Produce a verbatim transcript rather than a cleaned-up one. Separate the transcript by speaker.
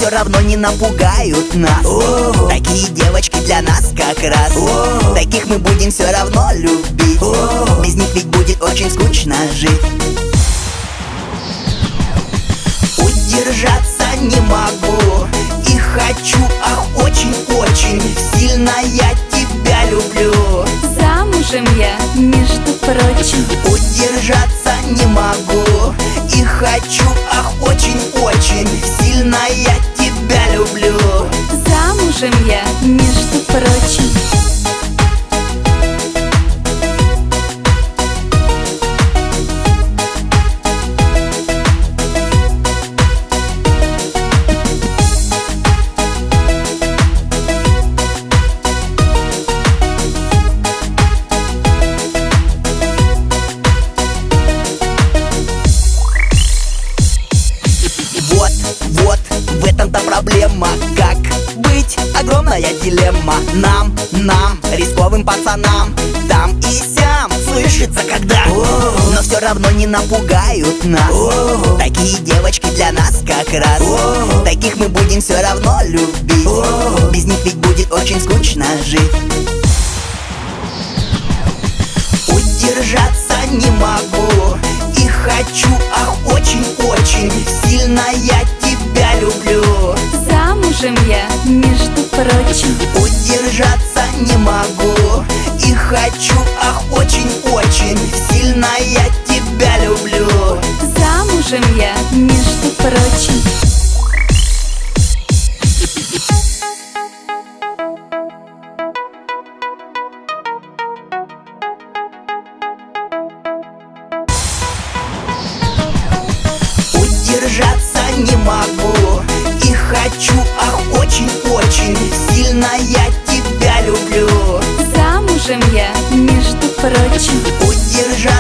Speaker 1: равно не напугают нас. О-о-о. Такие девочки для нас как раз. О-о-о. Таких мы будем все равно любить. О-о-о. Без них ведь будет очень скучно жить. Удержаться не могу и хочу, ах, очень-очень сильно я тебя люблю.
Speaker 2: Замужем я, между прочим.
Speaker 1: Удержаться не могу и хочу, ах, очень-очень сильно я тебя люблю.
Speaker 2: Замужем я, между прочим.
Speaker 1: Проблема, как быть, огромная дилемма. Нам, нам, рисковым пацанам, там и сям слышится когда. О-о-о. Но все равно не напугают нас. О-о-о. Такие девочки для нас как раз. О-о-о. Таких мы будем все равно любить. О-о-о. Без них ведь будет очень скучно жить. Удержаться не могу и хочу, ах, очень-очень сильно я тебя люблю.
Speaker 2: Замужем я, между прочим.
Speaker 1: Удержаться не могу и хочу, ах, очень-очень сильно я тебя люблю.
Speaker 2: Замужем я, между прочим.
Speaker 1: Удержаться не могу и хочу, ах, очень-очень сильно я тебя люблю.
Speaker 2: Замужем я, между прочим.
Speaker 1: Удержаться